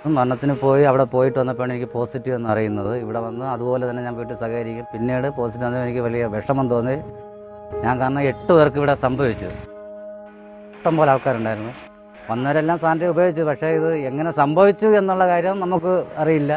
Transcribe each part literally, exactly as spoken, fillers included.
മരണത്തിന് പോയി അവിടെ പോയിട്ട് വന്നപ്പോഴാണ് എനിക്ക് പോസിറ്റീവ് എന്ന് അറിയുന്നത്. ഇവിടെ വന്ന് അതുപോലെ തന്നെ ഞാൻ വീട്ടിൽ സഹകരിക്കും. പിന്നീട് പോസിറ്റീവ് വന്നപ്പോൾ എനിക്ക് വലിയ വിഷമം തോന്നി. ഞാൻ കാരണം എട്ട് പേർക്ക് ഇവിടെ സംഭവിച്ചു. ഇഷ്ടം പോലെ ആൾക്കാരുണ്ടായിരുന്നു. വന്നവരെല്ലാം സാനിറ്റൈസർ ഉപയോഗിച്ചു. പക്ഷേ ഇത് എങ്ങനെ സംഭവിച്ചു എന്നുള്ള കാര്യം നമുക്ക് അറിയില്ല.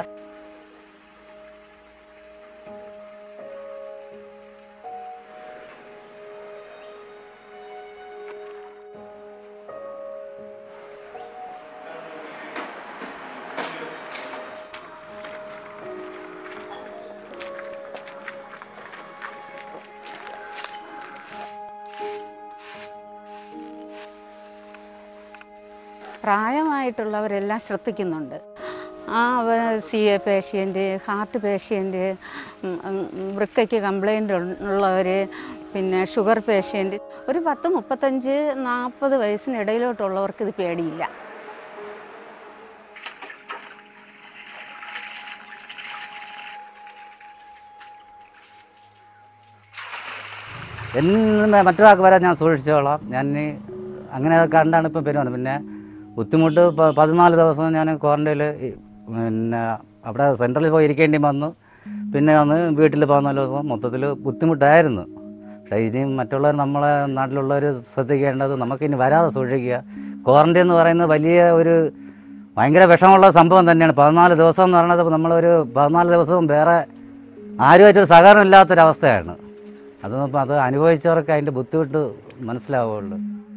പ്രായമായിട്ടുള്ളവരെല്ലാം ശ്രദ്ധിക്കുന്നുണ്ട്. ആ C A patient, heart patient, വൃക്കയ്ക്ക് കംപ്ലൈൻ്റ് ഉള്ളവർ, പിന്നെ ഷുഗർ പേഷ്യൻ്റ്, ഒരു പത്ത് മുപ്പത്തഞ്ച് നാൽപ്പത് വയസ്സിനിടയിലോട്ടുള്ളവർക്ക് ഇത് പേടിയില്ല. എന്ന് മറ്റൊരാൾക്ക് വരാൻ ഞാൻ സൂക്ഷിച്ചോളാം. ഞാൻ അങ്ങനെ കണ്ടാണ് ഇപ്പം പെരുമാറുന്നത്. പിന്നെ ബുദ്ധിമുട്ട് പതിനാല് ദിവസം ഞാൻ ക്വാറൻറ്റൈനിൽ പിന്നെ അവിടെ സെൻട്രലിൽ പോയി ഇരിക്കേണ്ടി വന്നു. പിന്നെ വന്ന് വീട്ടിൽ പതിനാല് ദിവസം മൊത്തത്തിൽ ബുദ്ധിമുട്ടായിരുന്നു. പക്ഷേ ഇനിയും മറ്റുള്ളവർ നമ്മളെ നാട്ടിലുള്ളവർ ശ്രദ്ധിക്കേണ്ടത് നമുക്കിനി വരാതെ സൂക്ഷിക്കുക. ക്വാറൻറ്റൈൻ എന്ന് പറയുന്നത് വലിയ ഒരു ഭയങ്കര വിഷമമുള്ള സംഭവം തന്നെയാണ്. പതിനാല് ദിവസം എന്ന് പറയുന്നത് നമ്മളൊരു പതിനാല് ദിവസവും വേറെ ആരുമായിട്ടൊരു സഹകരണം ഇല്ലാത്തൊരവസ്ഥയാണ്. അതൊന്നും അത് അനുഭവിച്ചവർക്ക് അതിൻ്റെ ബുദ്ധിമുട്ട് മനസ്സിലാവുകയുള്ളൂ.